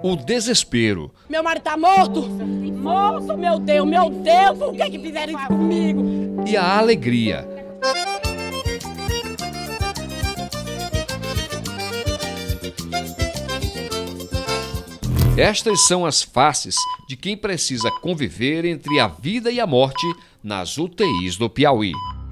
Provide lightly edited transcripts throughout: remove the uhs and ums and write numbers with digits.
o desespero. Meu marido tá morto! Morto, meu Deus, o que é que fizeram isso comigo? E a alegria. Estas são as faces de quem precisa conviver entre a vida e a morte nas UTIs do Piauí.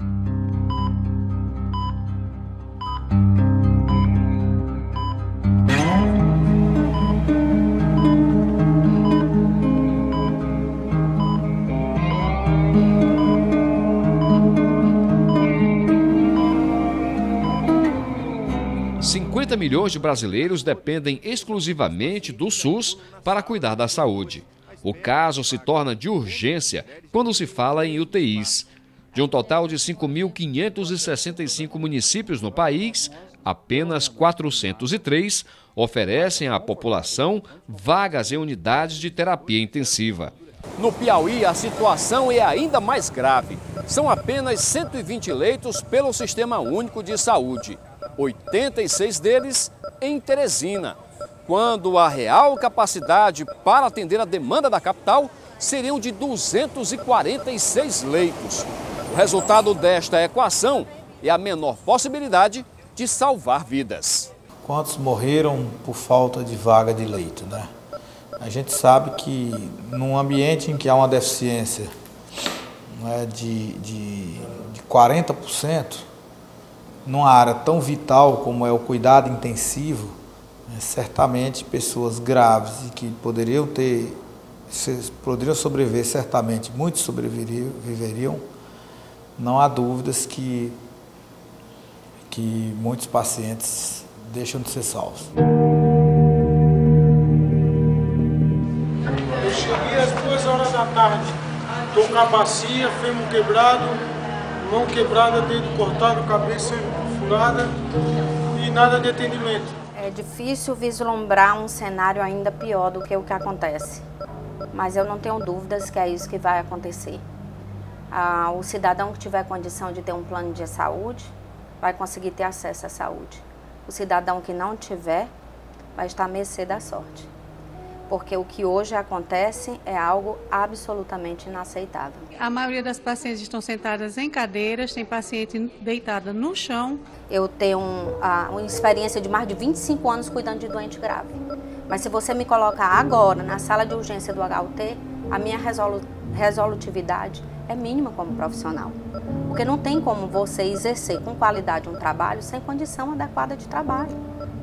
Milhões de brasileiros dependem exclusivamente do SUS para cuidar da saúde. O caso se torna de urgência quando se fala em UTIs. De um total de 5.565 municípios no país, apenas 403 oferecem à população vagas em unidades de terapia intensiva. No Piauí, a situação é ainda mais grave. São apenas 120 leitos pelo Sistema Único de Saúde. 86 deles em Teresina, quando a real capacidade para atender a demanda da capital seriam de 246 leitos. O resultado desta equação é a menor possibilidade de salvar vidas. Quantos morreram por falta de vaga de leito, né? A gente sabe que num ambiente em que há uma deficiência, né, de 40%, numa área tão vital como é o cuidado intensivo, né, certamente pessoas graves e que poderiam sobreviver, certamente muitos sobreviveriam, não há dúvidas que muitos pacientes deixam de ser salvos. Eu cheguei às 2h da tarde, estou com a bacia, fêmur quebrado, mão quebrada, dedo cortado, cabeça furada e nada de atendimento. É difícil vislumbrar um cenário ainda pior do que o que acontece, mas eu não tenho dúvidas que é isso que vai acontecer. O cidadão que tiver condição de ter um plano de saúde vai conseguir ter acesso à saúde. O cidadão que não tiver vai estar à mercê da sorte. Porque o que hoje acontece é algo absolutamente inaceitável. A maioria das pacientes estão sentadas em cadeiras, tem paciente deitada no chão. Eu tenho uma experiência de mais de 25 anos cuidando de doente grave. Mas se você me colocar agora na sala de urgência do HUT, a minha resolutividade é mínima como profissional. Porque não tem como você exercer com qualidade um trabalho sem condição adequada de trabalho.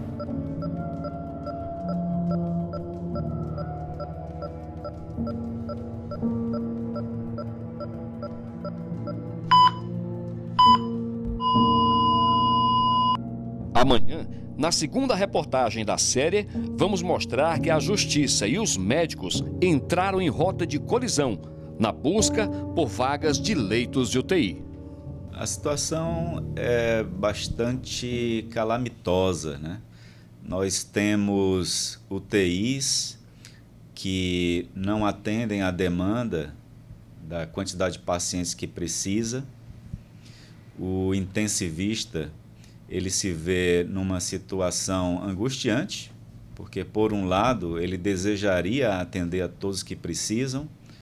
Amanhã, na segunda reportagem da série, vamos mostrar que a justiça e os médicos entraram em rota de colisão na busca por vagas de leitos de UTI. A situação é bastante calamitosa, né? Nós temos UTIs que não atendem à demanda da quantidade de pacientes que precisa. O intensivista, ele se vê numa situação angustiante, porque, por um lado, ele desejaria atender a todos que precisam,